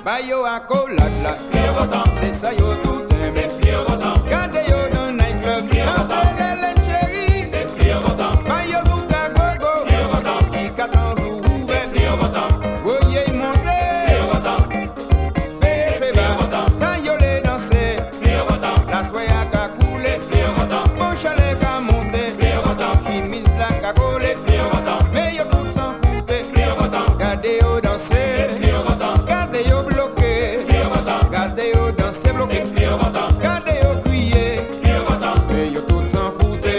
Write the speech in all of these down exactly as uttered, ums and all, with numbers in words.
Ba yo accolade là, c'est ça yo tout aime. Gardez yo dans night club, dansez les lèvres chéries. Ba yo zouka gogo, qui qu'attend vous ouvert. Voyez monter, baissez bas, ça yo les danser. La soya ka couler, mon chalet ka monter, chemise la ka coller. Mais yo tout s'en fouter, gardez yo danser. Gardez yo bloqué, gardez yo danser bloqué, gardez yo crier, et yo tout s'en fouter.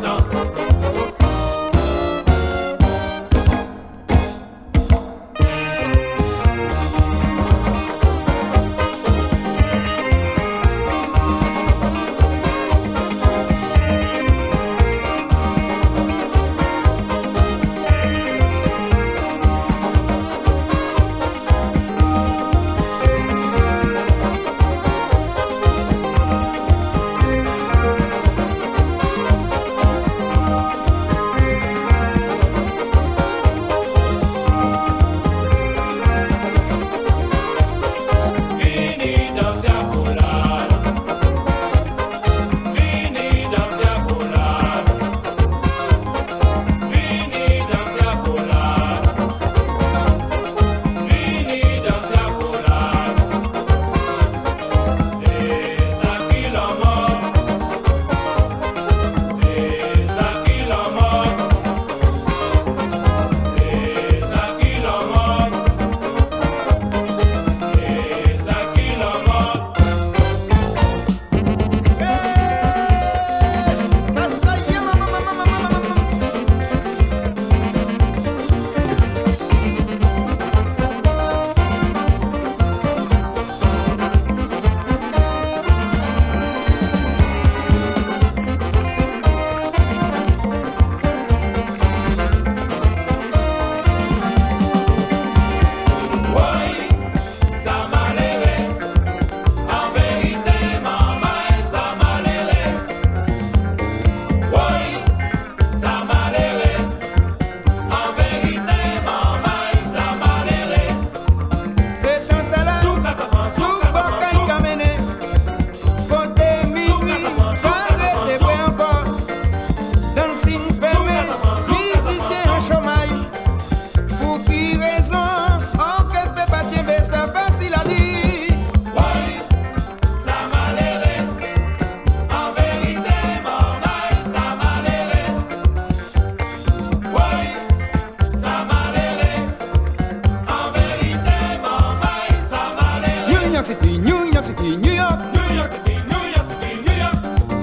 City, New York City, New York, New York City, New York City, New York.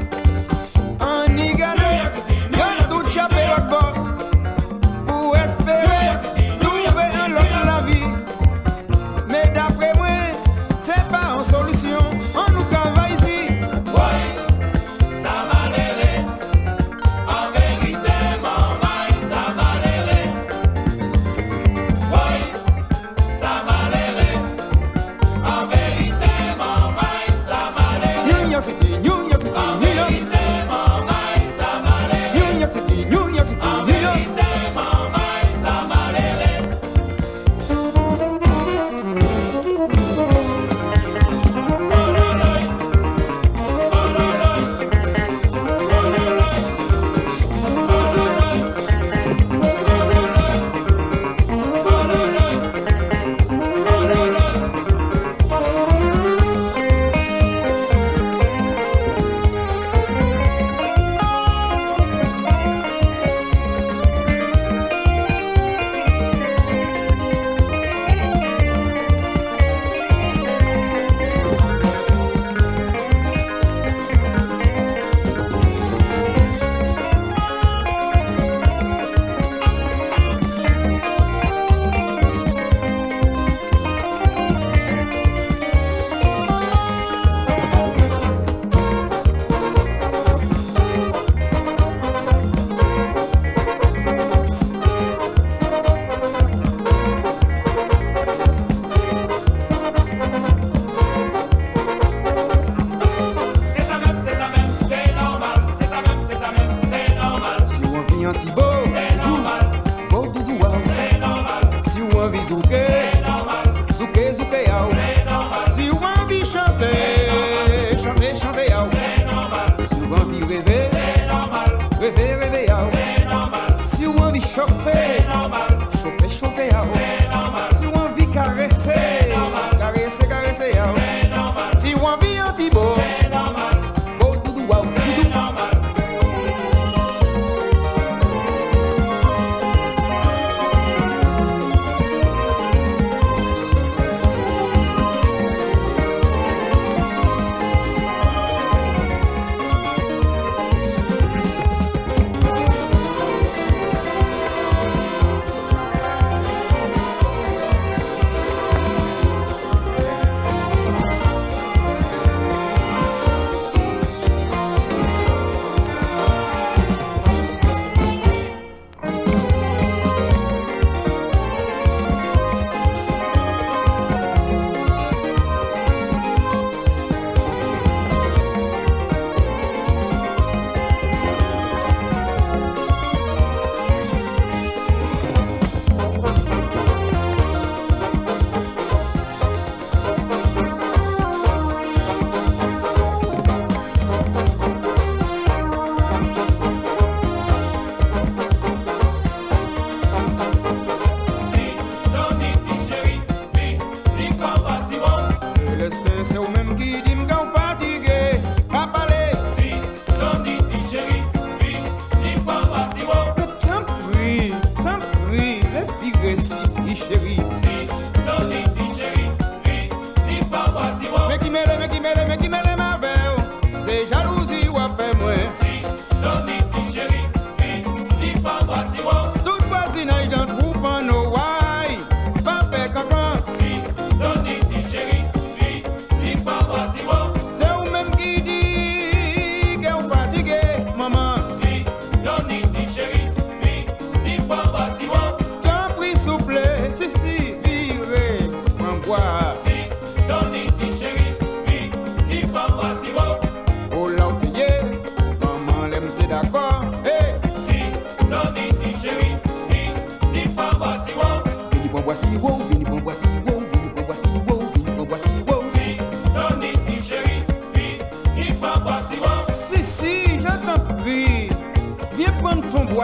en Nigano, y'a tout chapé l'autre bord pour espérer trouver un autre la vie. Mais d'après moi, c'est pas une solution. On nous travaille ici. Ouais, ça m'a l'air. En vérité, maman, ça m'a l'air. Ouais, ça m'a l'air. En vérité, maman, ça m'a l'air.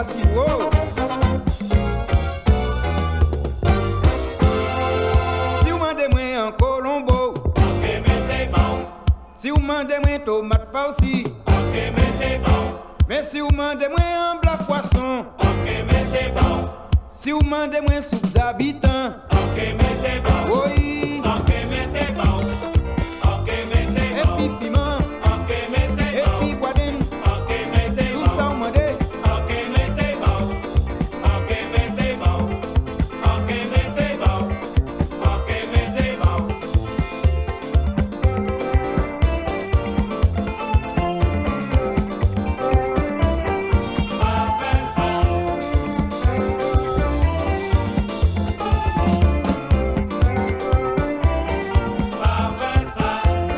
si haut. Si vous mandez moi en colombo, ok, mais c'est bon. si vous mandez moi tomate farci, Ok, mais c'est bon. mais si vous mandez moi en blanc poisson, Ok, mais c'est bon. si vous mandez moi soupe habitants, Ok, mais c'est bon. oui, Ok, mais c'est bon. Ok, mais c'est et bon. puis piment, Ok, mais c'est et bon. puis boisden, Ok, mais c'est tout bon. ça vous mandez. Ok, mais c'est bon. Ok, mais c'est bon. Ok, mais c'est bon. Ok, mais c'est bon. Parfait ça. Parfait ça.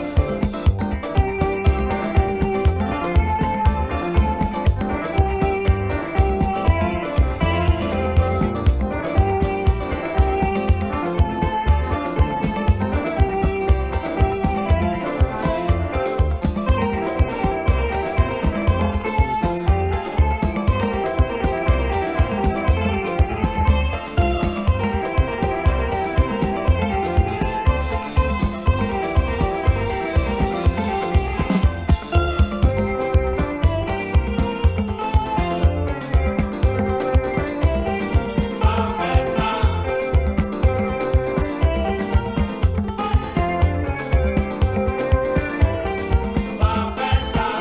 Parfait ça. Parfait ça.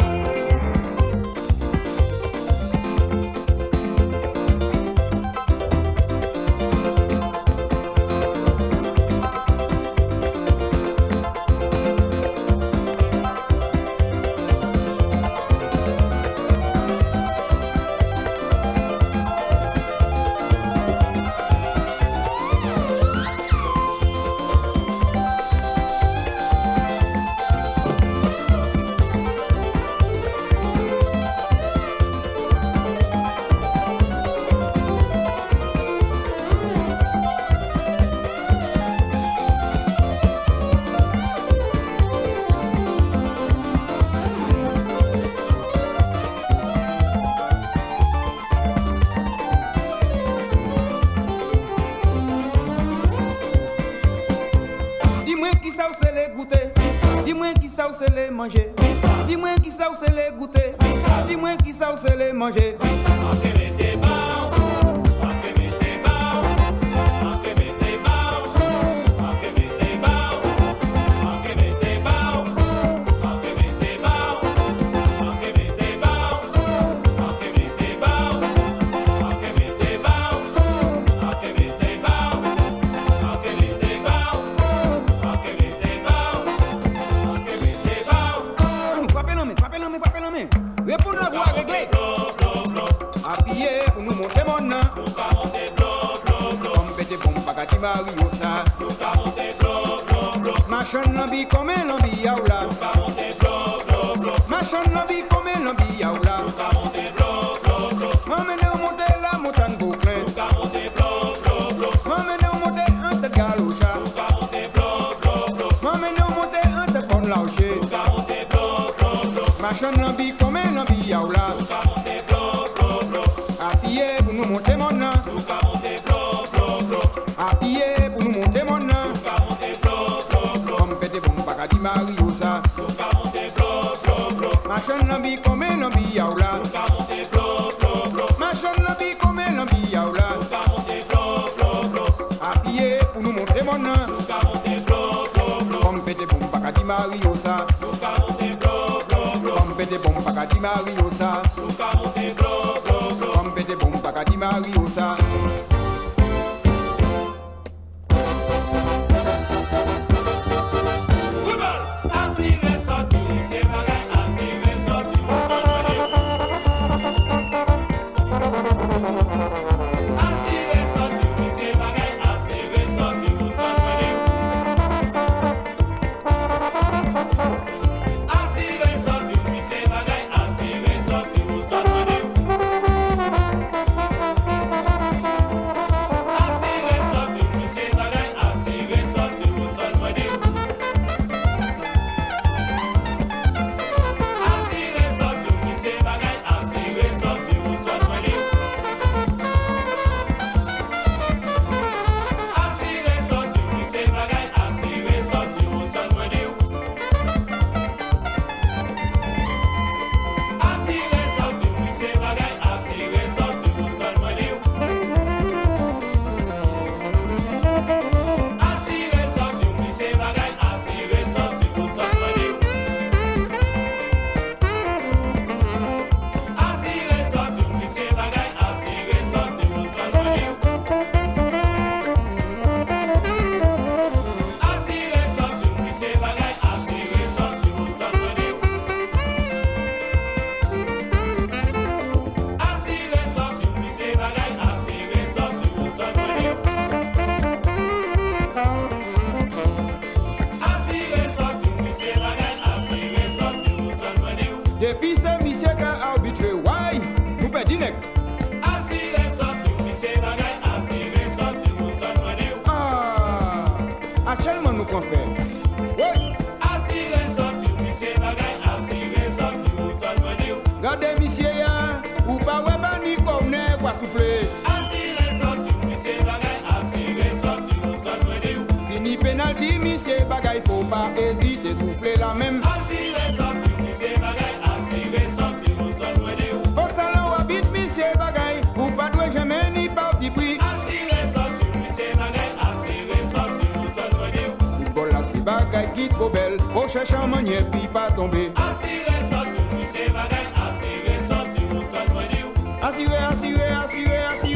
Dis-moi qui ça vous c'est les goûter, dis-moi qui ça vous c'est les manger, dis-moi qui ça vous c'est les goûter, dis-moi qui ça vous c'est les manger. Ok, mais c'est bon. Ok, mais c'est bon. Ok, mais c'est bon. Ok, mais c'est bon. Ok, mais c'est bon. Ok, mais c'est bon. Ok, mais c'est bon. Ok, mais c'est bon. Ok, mais c'est bon. Ok, mais c'est bon. Ok, mais c'est bon. Ok, mais c'est bon. Ok, mais c'est bon. Nous frappez la main, frappez la main, frappez la main. Répondre la voix réglée. Appuyez pour nous monter mon nom. Comme bête bon bagati Mario ça. Machin l'ambi comme un lambi yaoula. Machin l'ambi comme un lambi yaoula. M'amenez au monter la montagne bouclin. M'amenez au monter un tête galocha. M'amenez au monter un tête bon laouché. Machin l'ambi comme un lambi yaoula. Appuyez pour nous monter mon nom. Appuyez pour nous monter mon nom. Comme bête bon bagati Mario ça. Machin l'ambi comme un lambi yaoula. Machin l'ambi comme un lambi yaoula. Appuyez pour nous montrer mon nom. Comme bête bon bagati Mario ça. Comme bête bon bagati Mario ça. Comme bête bon bagati Mario ça. Así Oui. Assuré sortir, monsieur Bagay, assuré sortir, toi le dire. Gardez monsieur ya, ou pas ouais pas ni comme ne quoi souffler. Assuré sortir, monsieur Bagay, assuré sortir, toi le dire. Si ni penalty, monsieur Bagay, faut pas hésiter, souffler la même. Assuré sortir, monsieur Bagay, assuré sortir, toi le dire. Au salon ou habite monsieur Bagay, ou pas doit jamais ni parti pris. Assuré sortir, monsieur Bagay, assuré sortir, toi le dire. Football là si Bagay qui trop belle, au chercher un manier puis pas tomber. Assuré sortir, monsieur Bagay, assuré sortir, toi le dire. Assuré, assuré, assuré, assuré.